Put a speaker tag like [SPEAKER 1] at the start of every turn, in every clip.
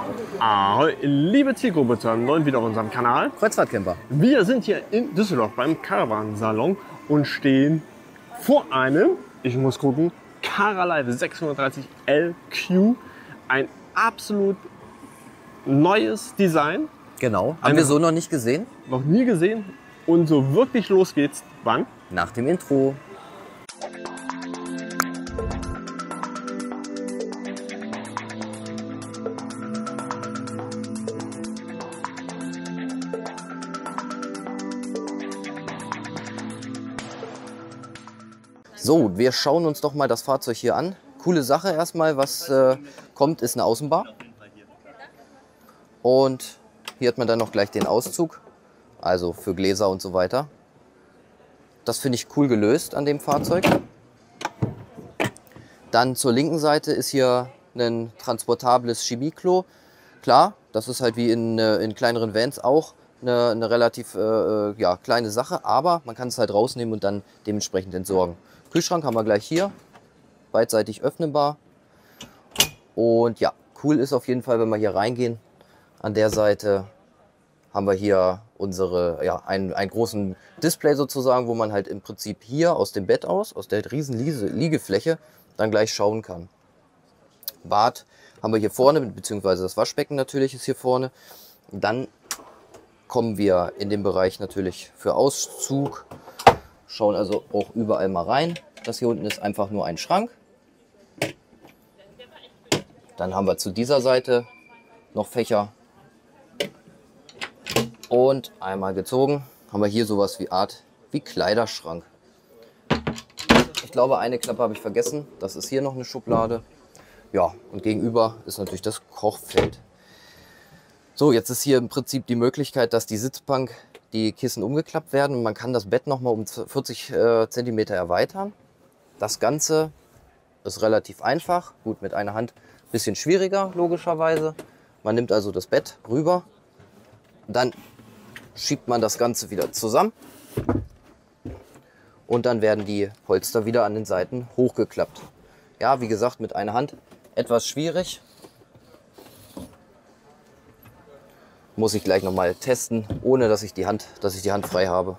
[SPEAKER 1] Ahoi, liebe Zielgruppe zu einem neuen Video auf unserem Kanal.
[SPEAKER 2] Kreuzfahrtcamper.
[SPEAKER 1] Wir sind hier in Düsseldorf beim Caravan-Salon und stehen vor einem, ich muss gucken, Caralive 630 LQ. Ein absolut neues Design.
[SPEAKER 2] Genau, haben wir so noch nicht gesehen.
[SPEAKER 1] Noch nie gesehen. Und so wirklich los geht's, wann?
[SPEAKER 2] Nach dem Intro. So, wir schauen uns doch mal das Fahrzeug hier an. Coole Sache erstmal, was kommt, ist eine Außenbar. Und hier hat man dann noch gleich den Auszug, also für Gläser und so weiter. Das finde ich cool gelöst an dem Fahrzeug. Dann zur linken Seite ist hier ein transportables Chemieklo. Klar, das ist halt wie in kleineren Vans auch eine relativ ja, kleine Sache, aber man kann es halt rausnehmen und dann dementsprechend entsorgen. Kühlschrank haben wir gleich hier, beidseitig öffnbar. Und ja, cool ist auf jeden Fall, wenn wir hier reingehen. An der Seite haben wir hier einen großen Display sozusagen, wo man halt im Prinzip hier aus dem Bett aus der riesen Liegefläche, dann gleich schauen kann. Bad haben wir hier vorne, beziehungsweise das Waschbecken natürlich ist hier vorne. Dann kommen wir in den Bereich natürlich für Auszug. Schauen also auch überall mal rein. Das hier unten ist einfach nur ein Schrank. Dann haben wir zu dieser Seite noch Fächer. Und einmal gezogen haben wir hier sowas wie Kleiderschrank. Ich glaube, eine Klappe habe ich vergessen. Das ist hier noch eine Schublade. Ja, und gegenüber ist natürlich das Kochfeld. So, jetzt ist hier im Prinzip die Möglichkeit, dass die Sitzbank, die Kissen umgeklappt werden und man kann das Bett nochmal um 40 cm erweitern. Das Ganze ist relativ einfach, gut mit einer Hand ein bisschen schwieriger logischerweise. Man nimmt also das Bett rüber, dann schiebt man das Ganze wieder zusammen und dann werden die Polster wieder an den Seiten hochgeklappt. Ja, wie gesagt, mit einer Hand etwas schwierig. Muss ich gleich nochmal testen, ohne dass ich die Hand frei habe.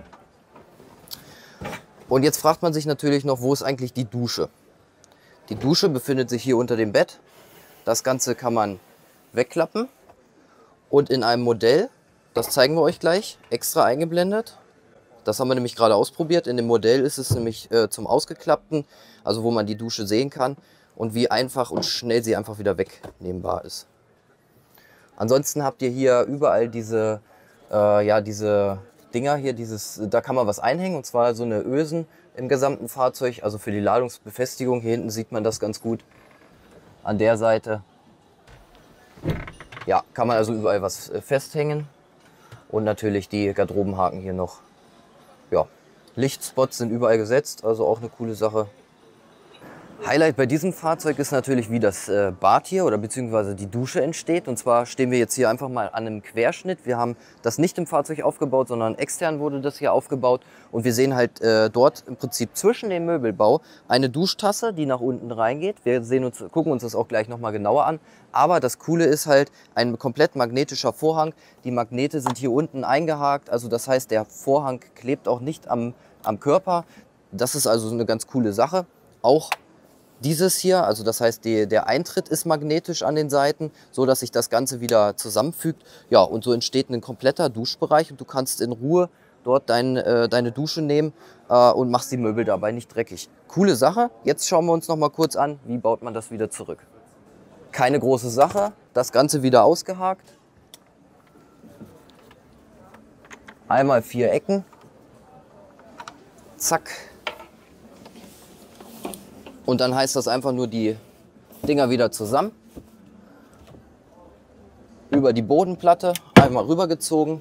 [SPEAKER 2] Und jetzt fragt man sich natürlich noch, wo ist eigentlich die Dusche? Die Dusche befindet sich hier unter dem Bett. Das Ganze kann man wegklappen und in einem Modell, das zeigen wir euch gleich, extra eingeblendet. Das haben wir nämlich gerade ausprobiert. In dem Modell ist es nämlich zum Ausgeklappten, also wo man die Dusche sehen kann und wie einfach und schnell sie einfach wieder wegnehmbar ist. Ansonsten habt ihr hier überall diese Dinger hier, da kann man was einhängen, und zwar so eine Ösen im gesamten Fahrzeug, also für die Ladungsbefestigung. Hier hinten sieht man das ganz gut. An der Seite, ja, kann man also überall was festhängen. Und natürlich die Garderobenhaken hier noch. Ja, Lichtspots sind überall gesetzt, also auch eine coole Sache. Highlight bei diesem Fahrzeug ist natürlich, wie das Bad hier oder beziehungsweise die Dusche entsteht. Und zwar stehen wir jetzt hier einfach mal an einem Querschnitt. Wir haben das nicht im Fahrzeug aufgebaut, sondern extern wurde das hier aufgebaut. Und wir sehen halt dort im Prinzip zwischen dem Möbelbau eine Duschtasse, die nach unten reingeht. Wir gucken uns das auch gleich nochmal genauer an. Aber das Coole ist halt ein komplett magnetischer Vorhang. Die Magnete sind hier unten eingehakt. Also das heißt, der Vorhang klebt auch nicht am Körper. Das ist also eine ganz coole Sache. Auch dieses hier, also das heißt, der Eintritt ist magnetisch an den Seiten, so dass sich das Ganze wieder zusammenfügt. Ja, und so entsteht ein kompletter Duschbereich und du kannst in Ruhe dort deine Dusche nehmen und machst die Möbel dabei nicht dreckig. Coole Sache. Jetzt schauen wir uns noch mal kurz an, wie baut man das wieder zurück. Keine große Sache. Das Ganze wieder ausgehakt. Einmal 4 Ecken. Zack. Und dann heißt das einfach nur die Dinger wieder zusammen. Über die Bodenplatte einmal rübergezogen.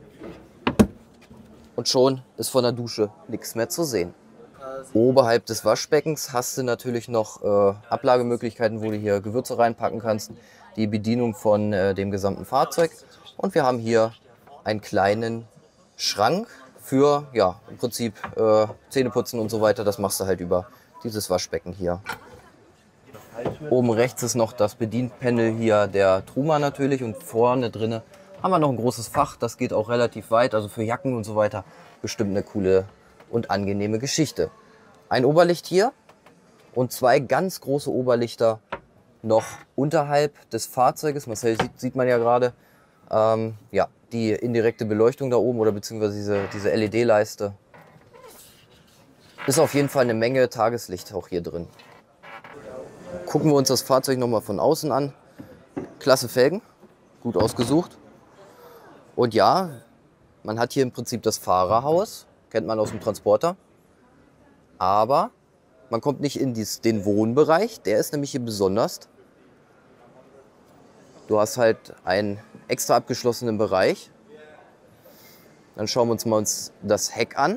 [SPEAKER 2] Und schon ist von der Dusche nichts mehr zu sehen. Oberhalb des Waschbeckens hast du natürlich noch Ablagemöglichkeiten, wo du hier Gewürze reinpacken kannst. Die Bedienung von dem gesamten Fahrzeug. Und wir haben hier einen kleinen Schrank für, ja, im Prinzip Zähneputzen und so weiter. Das machst du halt über dieses Waschbecken hier. Oben rechts ist noch das Bedienpanel hier der Truma natürlich und vorne drinne haben wir noch ein großes Fach. Das geht auch relativ weit, also für Jacken und so weiter bestimmt eine coole und angenehme Geschichte. Ein Oberlicht hier und zwei ganz große Oberlichter noch unterhalb des Fahrzeuges. Marcel sieht man ja gerade. Ja, die indirekte Beleuchtung da oben oder beziehungsweise diese LED-Leiste. Ist auf jeden Fall eine Menge Tageslicht auch hier drin. Gucken wir uns das Fahrzeug nochmal von außen an. Klasse Felgen, gut ausgesucht. Und ja, man hat hier im Prinzip das Fahrerhaus, kennt man aus dem Transporter. Aber man kommt nicht in den Wohnbereich, der ist nämlich hier besonders. Du hast halt einen extra abgeschlossenen Bereich. Dann schauen wir uns mal das Heck an.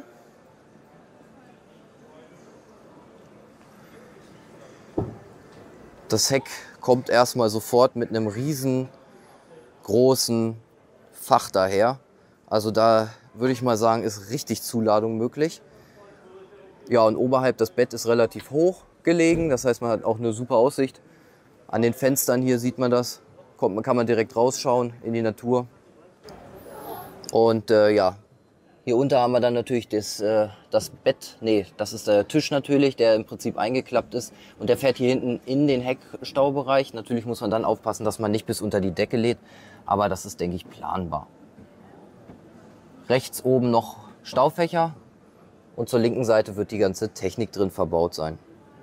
[SPEAKER 2] Das Heck kommt erstmal sofort mit einem riesengroßen Fach daher. Also da würde ich mal sagen, ist richtig Zuladung möglich. Ja, und oberhalb das Bett ist relativ hoch gelegen. Das heißt, man hat auch eine super Aussicht. An den Fenstern hier sieht man das. Kann man direkt rausschauen in die Natur. Und ja, hier unter haben wir dann natürlich das Bett. Nee, das ist der Tisch natürlich, der im Prinzip eingeklappt ist. Und der fährt hier hinten in den Heckstaubereich. Natürlich muss man dann aufpassen, dass man nicht bis unter die Decke lädt. Aber das ist, denke ich, planbar. Rechts oben noch Staufächer. Und zur linken Seite wird die ganze Technik drin verbaut sein.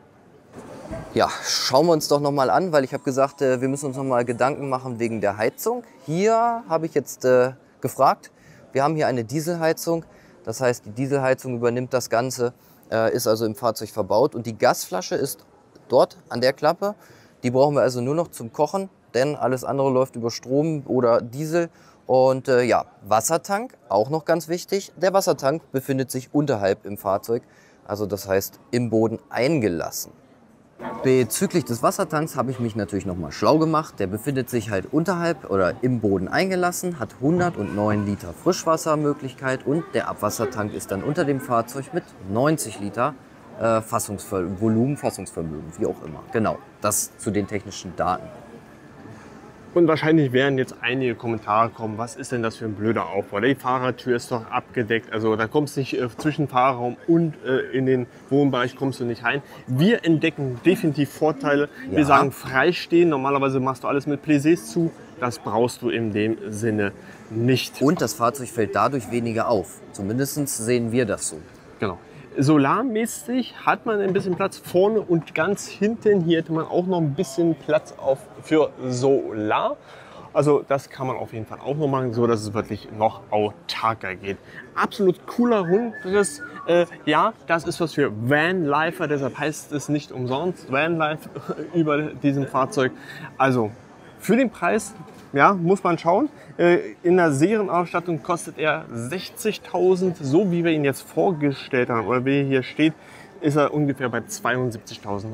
[SPEAKER 2] Ja, schauen wir uns doch noch mal an, weil ich habe gesagt, wir müssen uns noch mal Gedanken machen wegen der Heizung. Hier habe ich jetzt gefragt, wir haben hier eine Dieselheizung, das heißt, die Dieselheizung übernimmt das Ganze, ist also im Fahrzeug verbaut und die Gasflasche ist dort an der Klappe. Die brauchen wir also nur noch zum Kochen, denn alles andere läuft über Strom oder Diesel. Und ja, Wassertank, auch noch ganz wichtig. Der Wassertank befindet sich unterhalb im Fahrzeug, also das heißt im Boden eingelassen. Bezüglich des Wassertanks habe ich mich natürlich noch mal schlau gemacht. Der befindet sich halt unterhalb oder im Boden eingelassen, hat 109 Liter Frischwassermöglichkeit und der Abwassertank ist dann unter dem Fahrzeug mit 90 Liter Fassungsvermögen, wie auch immer. Genau, das zu den technischen Daten.
[SPEAKER 1] Und wahrscheinlich werden jetzt einige Kommentare kommen, was ist denn das für ein blöder Aufbau? Die Fahrertür ist doch abgedeckt, also da kommst du nicht zwischen Fahrerraum und in den Wohnbereich kommst du nicht rein. Wir entdecken definitiv Vorteile. Ja. Wir sagen freistehen, normalerweise machst du alles mit Plissés zu, das brauchst du in dem Sinne nicht.
[SPEAKER 2] Und das Fahrzeug fällt dadurch weniger auf, zumindest sehen wir das so.
[SPEAKER 1] Genau. Solarmäßig hat man ein bisschen Platz vorne und ganz hinten. Hier hätte man auch noch ein bisschen Platz für Solar. Also das kann man auf jeden Fall auch noch machen, so dass es wirklich noch autarker geht. Absolut cooler Rundriss. Ja, das ist was für Vanlifer, deshalb heißt es nicht umsonst Vanlife über diesem Fahrzeug. Also für den Preis, ja, muss man schauen. In der Serienausstattung kostet er 60.000, so wie wir ihn jetzt vorgestellt haben, oder wie hier steht, ist er ungefähr bei 72.150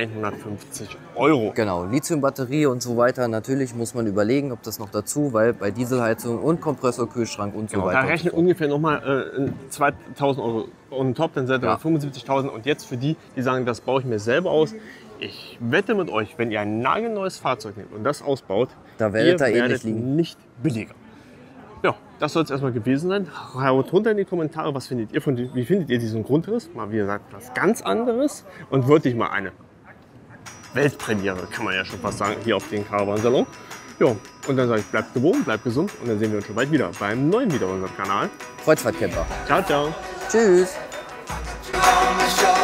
[SPEAKER 1] €.
[SPEAKER 2] Genau, Lithium-Batterie und so weiter. Natürlich muss man überlegen, ob das noch dazu, weil bei Dieselheizung und Kompressor, Kühlschrank und so weiter.
[SPEAKER 1] Da rechnet ungefähr nochmal 2.000 € on top, dann seid ihr bei 75.000. Und jetzt für die, die sagen, das baue ich mir selber aus. Ich wette mit euch, wenn ihr ein nagelneues Fahrzeug nehmt und das ausbaut,
[SPEAKER 2] da werdet ihr ähnlich liegen.
[SPEAKER 1] Nicht billiger. Ja, das soll es erstmal gewesen sein. Haut runter in die Kommentare, was findet ihr wie findet ihr diesen Grundriss? Mal wie gesagt, was ganz anderes und wirklich mal eine Weltpremiere, kann man ja schon fast sagen, hier auf den Caravan-Salon. Ja, und dann sage ich, bleibt gewohnt, bleibt gesund und dann sehen wir uns schon bald wieder beim neuen Video auf unserem Kanal.
[SPEAKER 2] Kreuzfahrtcamper.
[SPEAKER 1] Ciao, ciao.
[SPEAKER 2] Tschüss.